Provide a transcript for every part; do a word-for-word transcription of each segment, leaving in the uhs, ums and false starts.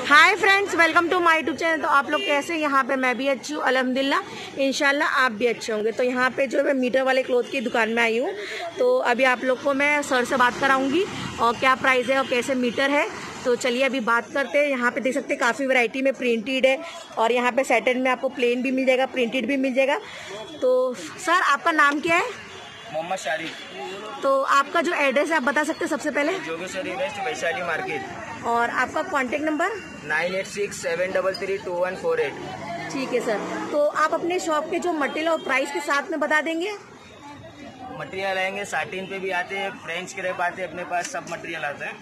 Hi friends, welcome to my YouTube channel. तो आप लोग कैसे हैं? यहाँ पे मैं भी अच्छी हूँ अल्हम्दुलिल्लाह। इंशाल्लाह आप भी अच्छे होंगे। तो यहाँ पे जो मैं मीटर वाले क्लोथ की दुकान में आई हूँ, तो अभी आप लोग को मैं सर से बात कराऊंगी और क्या प्राइस है और कैसे मीटर है। तो चलिए अभी बात करते हैं। यहाँ पे देख सकते हैं काफ़ी वैरायटी में प्रिंटेड है और यहाँ पे सैटिन में आपको प्लेन भी मिल जाएगा, प्रिंटेड भी मिल जाएगा। तो सर आपका नाम क्या है? मोहम्मद शारिक। तो आपका जो एड्रेस है आप बता सकते हैं सबसे पहले? Jogeshwari west, Vaishali market. और आपका contact number? Nine eight six seven double three two one four eight. ठीक है सर। तो आप अपने शॉप के जो मटेरियल और प्राइस के साथ में बता देंगे? मटेरियल आएंगे, साटिन पे भी आते हैं, फ्रेंच क्रेप आते हैं, अपने पास सब मटेरियल आता है।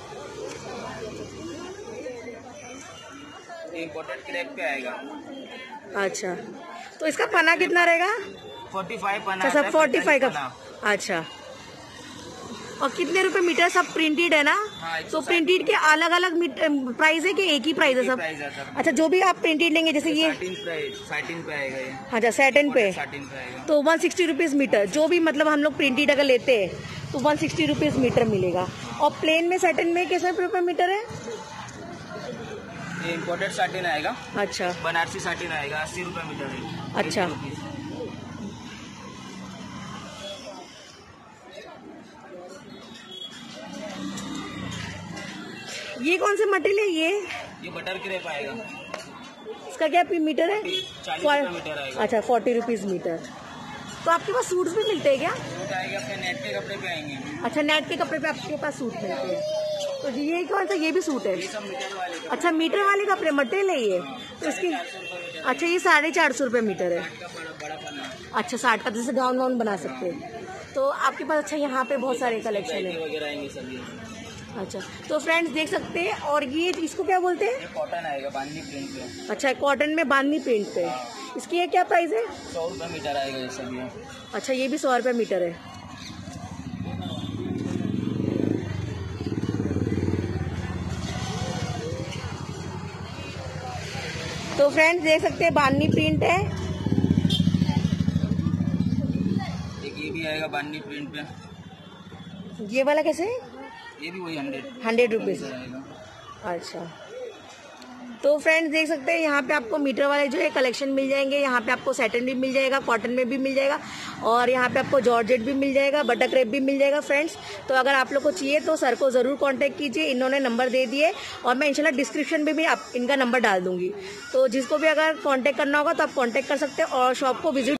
इम्पोर्टेड क्रेप पे आएगा। अच्छा, तो इसका पना कितना रहेगा? फोर्टी फाइव पना। अच्छा, सब फोर्टी फाइव का। अच्छा, और कितने रुपए मीटर? सब प्रिंटेड है ना? हाँ, तो प्रिंटेड के अलग अलग प्राइस है कि एक ही प्राइस है सब? अच्छा, जो भी आप प्रिंटेड लेंगे जैसे ये साटिन पे आएगा ये। अच्छा, सैटिन पे साटिन पे आएगा तो वन सिक्सटी रुपीज मीटर। जो भी मतलब हम लोग प्रिंटेड अगर लेते हैं तो वन सिक्सटी रुपीज मीटर मिलेगा। और प्लेन में सैटिन में कैसे रुपए मीटर है? ये इम्पोर्टेड साटिन आएगा। अच्छा, बनारसी साटिन आएगा, अस्सी रुपए मीटर है। अच्छा, ये कौन से मटेरियल है? ये ये बटर क्रेप आएगा। इसका क्या मीटर है? चालीस रुपए मीटर आएगा। अच्छा, फोर्टी रुपीज मीटर। तो आपके पास सूट्स भी मिलते हैं क्या? सूट आएगा अपने नेट के कपड़े पे आएंगे। अच्छा, नेट के कपड़े पे आपके पास सूट मिलते हैं। तो ये कौन सा? ये भी सूट है? ये सब मीटर वाले का। अच्छा, मीटर वाले कपड़े मटेरियल है ये? तो इसकी अच्छा, ये साढ़े चार सौ रुपये मीटर है। बड़ा पना। अच्छा, साठ का, जैसे गाउन वाउन बना सकते हैं। तो आपके पास अच्छा यहाँ पे बहुत सारे कलेक्शन है वगैरह आएंगे सब ये। अच्छा, तो फ्रेंड्स देख सकते हैं। और ये इसको क्या बोलते हैं? ये कॉटन आएगा बांधनी प्रिंट पे। अच्छा, कॉटन में बांधनी प्रिंट पे। इसकी ये क्या प्राइस है? सौ रुपये मीटर आएगा ये सब ये। अच्छा, ये भी सौ रुपये मीटर है। तो फ्रेंड्स देख सकते हैं बांधनी प्रिंट है। एक ये भी आएगा बांधनी प्रिंट पे। ये वाला कैसे है? ये भी वही हंड्रेड हंड्रेड रुपीज आएगा। अच्छा, तो फ्रेंड्स देख सकते हैं यहाँ पे आपको मीटर वाले जो है कलेक्शन मिल जाएंगे। यहाँ पे आपको सैटिन भी मिल जाएगा, कॉटन में भी मिल जाएगा और यहाँ पे आपको जॉर्जेट भी मिल जाएगा, बटर क्रेप भी मिल जाएगा फ्रेंड्स। तो अगर आप लोग को चाहिए तो सर को ज़रूर कांटेक्ट कीजिए। इन्होंने नंबर दे दिए और मैं इंशाल्लाह डिस्क्रिप्शन में भी आप इनका नंबर डाल दूंगी। तो जिसको भी अगर कॉन्टेक्ट करना होगा तो आप कॉन्टेक्ट कर सकते हैं और शॉप को विजिट